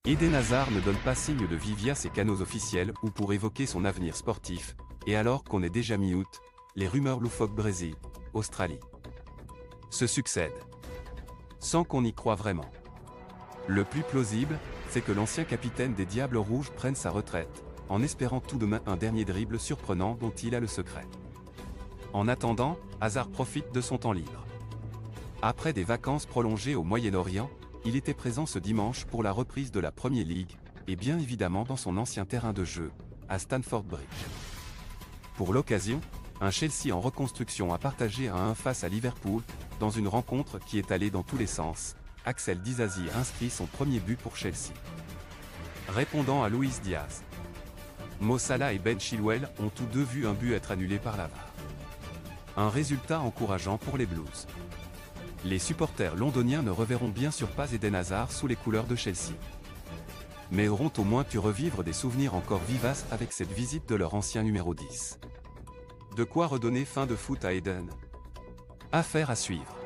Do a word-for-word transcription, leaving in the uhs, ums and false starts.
Eden Hazard ne donne pas signe de vie via ses canaux officiels ou pour évoquer son avenir sportif, et alors qu'on est déjà mi-août, les rumeurs loufoques Brésil, Australie se succèdent. Sans qu'on y croie vraiment. Le plus plausible, c'est que l'ancien capitaine des Diables Rouges prenne sa retraite, en espérant tout de même un dernier dribble surprenant dont il a le secret. En attendant, Hazard profite de son temps libre. Après des vacances prolongées au Moyen-Orient, il était présent ce dimanche pour la reprise de la Premier League, et bien évidemment dans son ancien terrain de jeu, à Stamford Bridge. Pour l'occasion, un Chelsea en reconstruction a partagé un un face à Liverpool, dans une rencontre qui est allée dans tous les sens. Axel Disasi a inscrit son premier but pour Chelsea. Répondant à Luis Diaz, Mo Salah et Ben Chilwell ont tous deux vu un but être annulé par la V A R. Un résultat encourageant pour les Blues. Les supporters londoniens ne reverront bien sûr pas Eden Hazard sous les couleurs de Chelsea, mais auront au moins pu revivre des souvenirs encore vivaces avec cette visite de leur ancien numéro dix. De quoi redonner fin de foot à Eden? Affaire à suivre.